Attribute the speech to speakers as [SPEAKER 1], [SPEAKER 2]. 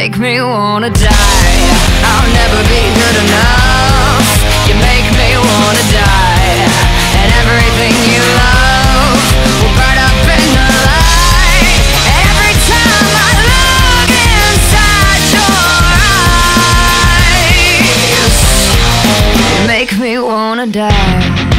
[SPEAKER 1] make me wanna die. I'll never be good enough. You make me wanna die. And everything you love will burn up in the light. And every time I look inside your eyes, you make me wanna die.